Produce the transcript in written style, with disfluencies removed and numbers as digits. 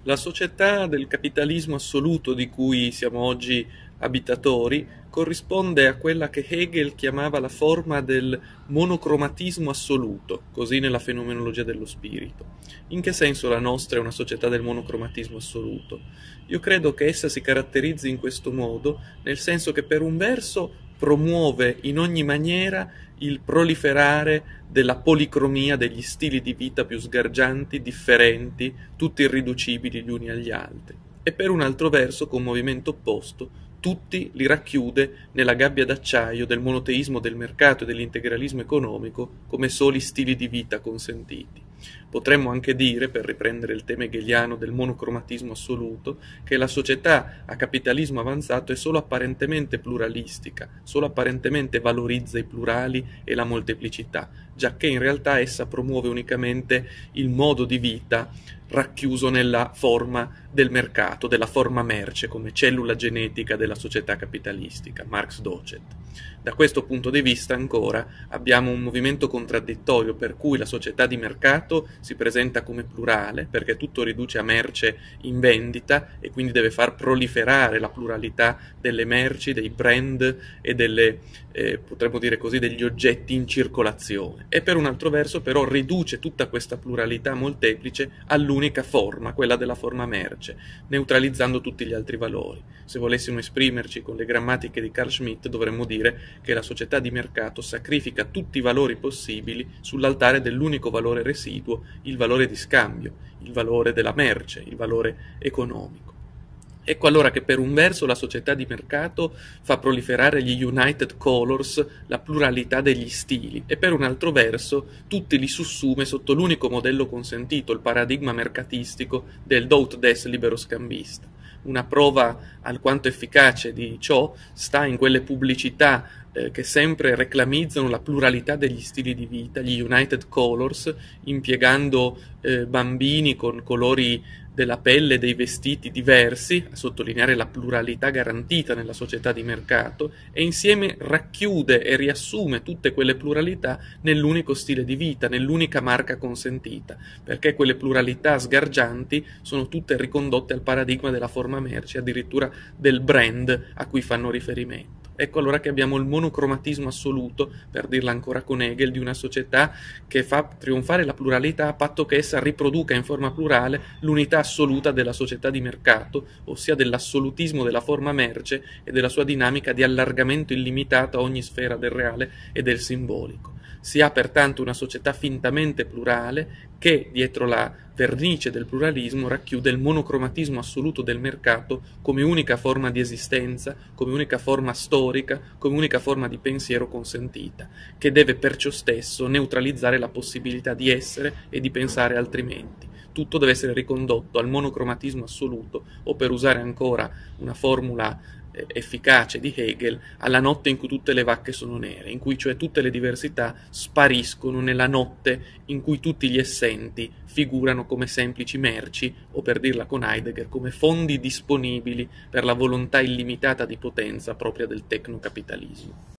La società del capitalismo assoluto di cui siamo oggi abitatori corrisponde a quella che Hegel chiamava la forma del monocromatismo assoluto, così nella fenomenologia dello spirito. In che senso la nostra è una società del monocromatismo assoluto? Io credo che essa si caratterizzi in questo modo, nel senso che per un verso promuove in ogni maniera il proliferare della policromia degli stili di vita più sgargianti, differenti, tutti irriducibili gli uni agli altri, e per un altro verso, con movimento opposto, tutti li racchiude nella gabbia d'acciaio del monoteismo del mercato e dell'integralismo economico come soli stili di vita consentiti. Potremmo anche dire, per riprendere il tema hegeliano del monocromatismo assoluto, che la società a capitalismo avanzato è solo apparentemente pluralistica, solo apparentemente valorizza i plurali e la molteplicità, giacché in realtà essa promuove unicamente il modo di vita racchiuso nella forma del mercato, della forma merce, come cellula genetica della società capitalistica, Marx Docet. Da questo punto di vista ancora abbiamo un movimento contraddittorio per cui la società di mercato si presenta come plurale, perché tutto riduce a merce in vendita e quindi deve far proliferare la pluralità delle merci, dei brand e potremmo dire così, degli oggetti in circolazione. E per un altro verso però riduce tutta questa pluralità molteplice all'unica forma, quella della forma merce, neutralizzando tutti gli altri valori. Se volessimo esprimerci con le grammatiche di Carl Schmitt dovremmo dire che la società di mercato sacrifica tutti i valori possibili sull'altare dell'unico valore residuo, il valore di scambio, il valore della merce, il valore economico. Ecco allora che per un verso la società di mercato fa proliferare gli United Colors, la pluralità degli stili, e per un altro verso tutti li sussume sotto l'unico modello consentito, il paradigma mercatistico del do ut des libero scambista. Una prova alquanto efficace di ciò sta in quelle pubblicità che sempre reclamizzano la pluralità degli stili di vita, gli United Colors, impiegando bambini con colori della pelle e dei vestiti diversi, a sottolineare la pluralità garantita nella società di mercato, e insieme racchiude e riassume tutte quelle pluralità nell'unico stile di vita, nell'unica marca consentita, perché quelle pluralità sgargianti sono tutte ricondotte al paradigma della forma merce, addirittura del brand a cui fanno riferimento. Ecco allora che abbiamo il monocromatismo assoluto, per dirla ancora con Hegel, di una società che fa trionfare la pluralità a patto che essa riproduca in forma plurale l'unità assoluta della società di mercato, ossia dell'assolutismo della forma merce e della sua dinamica di allargamento illimitato a ogni sfera del reale e del simbolico. Si ha pertanto una società fintamente plurale che, dietro la vernice del pluralismo, racchiude il monocromatismo assoluto del mercato come unica forma di esistenza, come unica forma storica, come unica forma di pensiero consentita, che deve perciò stesso neutralizzare la possibilità di essere e di pensare altrimenti. Tutto deve essere ricondotto al monocromatismo assoluto, o per usare ancora una formula efficace di Hegel, alla notte in cui tutte le vacche sono nere, in cui cioè tutte le diversità spariscono nella notte in cui tutti gli essenti figurano come semplici merci, o per dirla con Heidegger, come fondi disponibili per la volontà illimitata di potenza propria del tecnocapitalismo.